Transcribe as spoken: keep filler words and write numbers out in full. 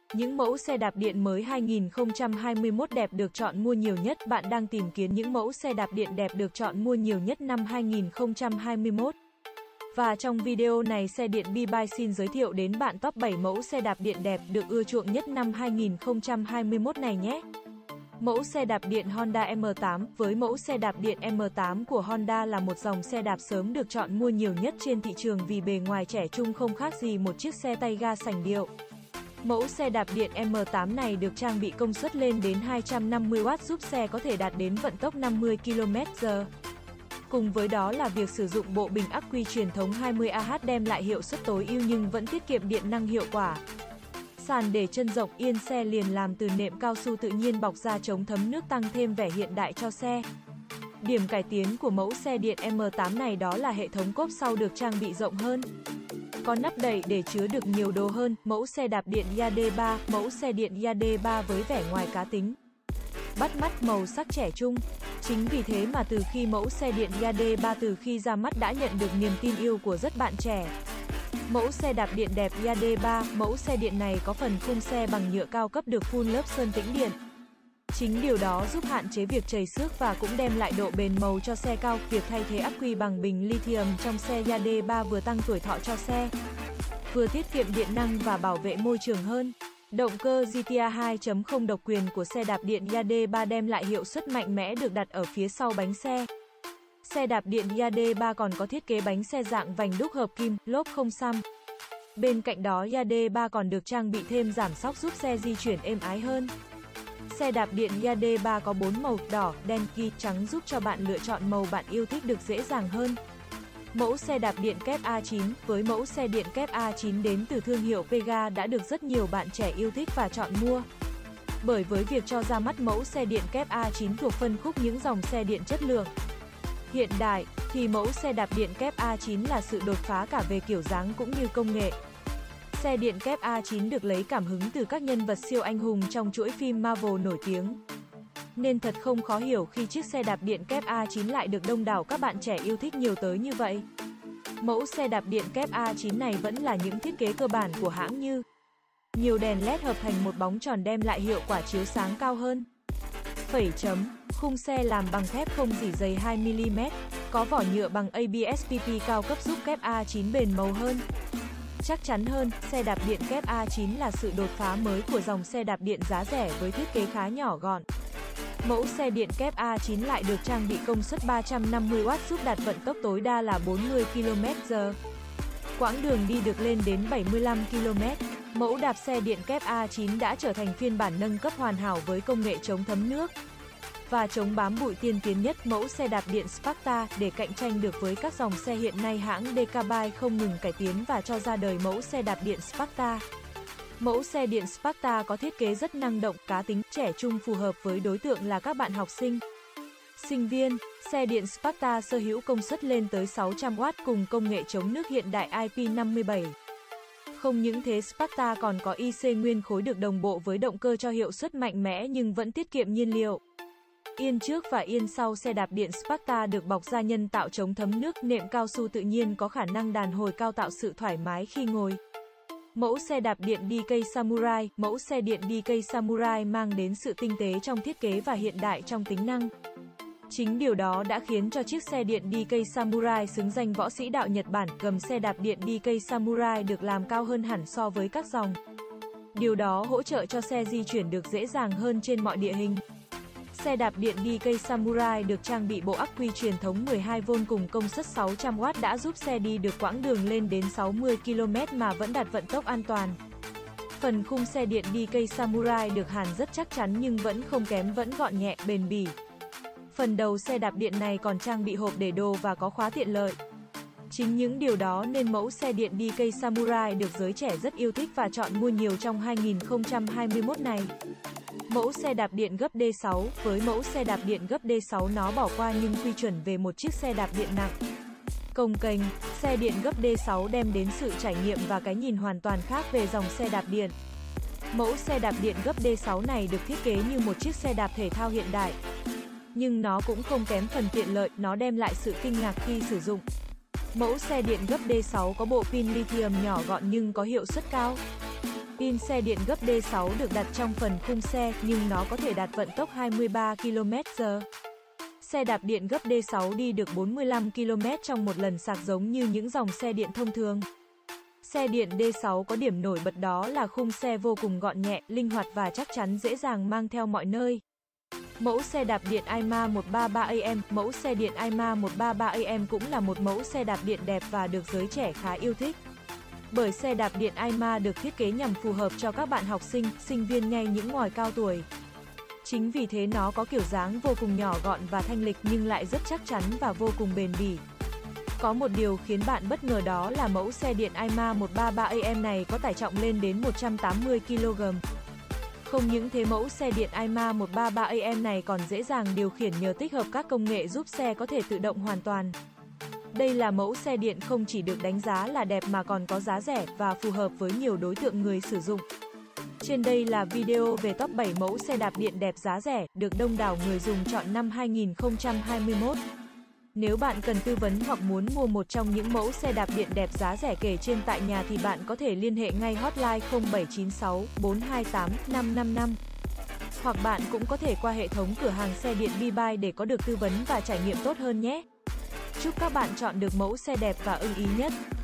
Những mẫu xe đạp điện mới hai nghìn không trăm hai mươi mốt đẹp được chọn mua nhiều nhất. Bạn đang tìm kiếm những mẫu xe đạp điện đẹp được chọn mua nhiều nhất năm hai nghìn không trăm hai mươi mốt. Và trong video này, Xe Điện BeBike xin giới thiệu đến bạn top bảy mẫu xe đạp điện đẹp được ưa chuộng nhất năm hai nghìn không trăm hai mươi mốt này nhé. Mẫu xe đạp điện Honda M tám. Với mẫu xe đạp điện M tám của Honda là một dòng xe đạp sớm được chọn mua nhiều nhất trên thị trường vì bề ngoài trẻ trung không khác gì một chiếc xe tay ga sành điệu. Mẫu xe đạp điện M tám này được trang bị công suất lên đến hai trăm năm mươi oát giúp xe có thể đạt đến vận tốc năm mươi ki lô mét trên giờ. Cùng với đó là việc sử dụng bộ bình ắc quy truyền thống hai mươi A H đem lại hiệu suất tối ưu nhưng vẫn tiết kiệm điện năng hiệu quả. Sàn để chân rộng, yên xe liền làm từ nệm cao su tự nhiên bọc da chống thấm nước tăng thêm vẻ hiện đại cho xe. Điểm cải tiến của mẫu xe điện M tám này đó là hệ thống cốp sau được trang bị rộng hơn. Có nắp đậy để chứa được nhiều đồ hơn. Mẫu xe đạp điện Gia D ba. Mẫu xe điện Gia D ba với vẻ ngoài cá tính, bắt mắt, màu sắc trẻ trung. Chính vì thế mà từ khi mẫu xe điện Gia D ba từ khi ra mắt đã nhận được niềm tin yêu của rất bạn trẻ. Mẫu xe đạp điện đẹp Gia D ba. Mẫu xe điện này có phần khung xe bằng nhựa cao cấp được phun lớp sơn tĩnh điện. Chính điều đó giúp hạn chế việc trầy xước và cũng đem lại độ bền màu cho xe cao. Việc thay thế ắc quy bằng bình lithium trong xe Gia D ba vừa tăng tuổi thọ cho xe, vừa tiết kiệm điện năng và bảo vệ môi trường hơn. Động cơ giê tê a hai chấm không độc quyền của xe đạp điện Gia D ba đem lại hiệu suất mạnh mẽ được đặt ở phía sau bánh xe. Xe đạp điện Gia D ba còn có thiết kế bánh xe dạng vành đúc hợp kim, lốp không xăm. Bên cạnh đó, Gia D ba còn được trang bị thêm giảm xóc giúp xe di chuyển êm ái hơn. Xe đạp điện Gia D ba có bốn màu: đỏ, đen, ghi, trắng giúp cho bạn lựa chọn màu bạn yêu thích được dễ dàng hơn. Mẫu xe đạp điện kép A chín. Với mẫu xe điện kép A chín đến từ thương hiệu Pega đã được rất nhiều bạn trẻ yêu thích và chọn mua. Bởi với việc cho ra mắt mẫu xe điện kép A chín thuộc phân khúc những dòng xe điện chất lượng hiện đại, thì mẫu xe đạp điện kép A chín là sự đột phá cả về kiểu dáng cũng như công nghệ. Xe điện kép A chín được lấy cảm hứng từ các nhân vật siêu anh hùng trong chuỗi phim Marvel nổi tiếng. Nên thật không khó hiểu khi chiếc xe đạp điện kép A chín lại được đông đảo các bạn trẻ yêu thích nhiều tới như vậy. Mẫu xe đạp điện kép A chín này vẫn là những thiết kế cơ bản của hãng như nhiều đèn led hợp thành một bóng tròn đem lại hiệu quả chiếu sáng cao hơn. Phẩy chấm. Khung xe làm bằng thép không rỉ dày hai mi li mét, có vỏ nhựa bằng a bê ét pê pê cao cấp giúp kép A chín bền màu hơn, chắc chắn hơn. Xe đạp điện kép A chín là sự đột phá mới của dòng xe đạp điện giá rẻ với thiết kế khá nhỏ gọn. Mẫu xe điện kép A chín lại được trang bị công suất ba trăm năm mươi oát giúp đạt vận tốc tối đa là bốn mươi ki lô mét trên giờ. Quãng đường đi được lên đến bảy mươi lăm ki lô mét. Mẫu đạp xe điện kép A chín đã trở thành phiên bản nâng cấp hoàn hảo với công nghệ chống thấm nước và chống bám bụi tiên tiến nhất. Mẫu xe đạp điện Sparta. Để cạnh tranh được với các dòng xe hiện nay, hãng Decabike không ngừng cải tiến và cho ra đời mẫu xe đạp điện Sparta. Mẫu xe điện Sparta có thiết kế rất năng động, cá tính, trẻ trung, phù hợp với đối tượng là các bạn học sinh, sinh viên. Xe điện Sparta sở hữu công suất lên tới sáu trăm oát cùng công nghệ chống nước hiện đại I P năm mươi bảy. Không những thế, Sparta còn có i xê nguyên khối được đồng bộ với động cơ cho hiệu suất mạnh mẽ nhưng vẫn tiết kiệm nhiên liệu. Yên trước và yên sau xe đạp điện Sparta được bọc da nhân tạo chống thấm nước, nệm cao su tự nhiên có khả năng đàn hồi cao tạo sự thoải mái khi ngồi. Mẫu xe đạp điện đê ca Samurai. Mẫu xe điện đê ca Samurai mang đến sự tinh tế trong thiết kế và hiện đại trong tính năng. Chính điều đó đã khiến cho chiếc xe điện đê ca Samurai xứng danh võ sĩ đạo Nhật Bản. Gầm xe đạp điện đê ca Samurai được làm cao hơn hẳn so với các dòng. Điều đó hỗ trợ cho xe di chuyển được dễ dàng hơn trên mọi địa hình. Xe đạp điện đê ca Samurai được trang bị bộ ắc quy truyền thống mười hai vôn cùng công suất sáu trăm oát đã giúp xe đi được quãng đường lên đến sáu mươi ki lô mét mà vẫn đạt vận tốc an toàn. Phần khung xe điện đê ca Samurai được hàn rất chắc chắn nhưng vẫn không kém, vẫn gọn nhẹ, bền bỉ. Phần đầu xe đạp điện này còn trang bị hộp để đồ và có khóa tiện lợi. Chính những điều đó nên mẫu xe điện đê ca Samurai được giới trẻ rất yêu thích và chọn mua nhiều trong hai nghìn không trăm hai mươi mốt này. Mẫu xe đạp điện gấp D sáu. Với mẫu xe đạp điện gấp D sáu, nó bỏ qua nhưng quy chuẩn về một chiếc xe đạp điện nặng, cồng kềnh. Xe điện gấp D sáu đem đến sự trải nghiệm và cái nhìn hoàn toàn khác về dòng xe đạp điện. Mẫu xe đạp điện gấp D sáu này được thiết kế như một chiếc xe đạp thể thao hiện đại, nhưng nó cũng không kém phần tiện lợi, nó đem lại sự kinh ngạc khi sử dụng. Mẫu xe điện gấp D sáu có bộ pin lithium nhỏ gọn nhưng có hiệu suất cao. Pin xe điện gấp D sáu được đặt trong phần khung xe, nhưng nó có thể đạt vận tốc hai mươi ba ki lô mét trên giờ. Xe đạp điện gấp D sáu đi được bốn mươi lăm ki lô mét trong một lần sạc giống như những dòng xe điện thông thường. Xe điện D sáu có điểm nổi bật đó là khung xe vô cùng gọn nhẹ, linh hoạt và chắc chắn dễ dàng mang theo mọi nơi. Mẫu xe đạp điện i em a một ba ba A M. Mẫu xe điện i em a một ba ba A M cũng là một mẫu xe đạp điện đẹp và được giới trẻ khá yêu thích. Bởi xe đạp điện i em a được thiết kế nhằm phù hợp cho các bạn học sinh, sinh viên ngay những ngòi cao tuổi. Chính vì thế nó có kiểu dáng vô cùng nhỏ gọn và thanh lịch nhưng lại rất chắc chắn và vô cùng bền bỉ. Có một điều khiến bạn bất ngờ đó là mẫu xe điện i em a một ba ba A M này có tải trọng lên đến một trăm tám mươi ki lô gam. Không những thế, mẫu xe điện i em a một ba ba A M này còn dễ dàng điều khiển nhờ tích hợp các công nghệ giúp xe có thể tự động hoàn toàn. Đây là mẫu xe điện không chỉ được đánh giá là đẹp mà còn có giá rẻ và phù hợp với nhiều đối tượng người sử dụng. Trên đây là video về top bảy mẫu xe đạp điện đẹp giá rẻ, được đông đảo người dùng chọn năm hai nghìn không trăm hai mươi mốt. Nếu bạn cần tư vấn hoặc muốn mua một trong những mẫu xe đạp điện đẹp giá rẻ kể trên tại nhà thì bạn có thể liên hệ ngay hotline không bảy chín sáu bốn hai tám năm năm năm. Hoặc bạn cũng có thể qua hệ thống cửa hàng xe điện BeBuy để có được tư vấn và trải nghiệm tốt hơn nhé. Chúc các bạn chọn được mẫu xe đẹp và ưng ý nhất.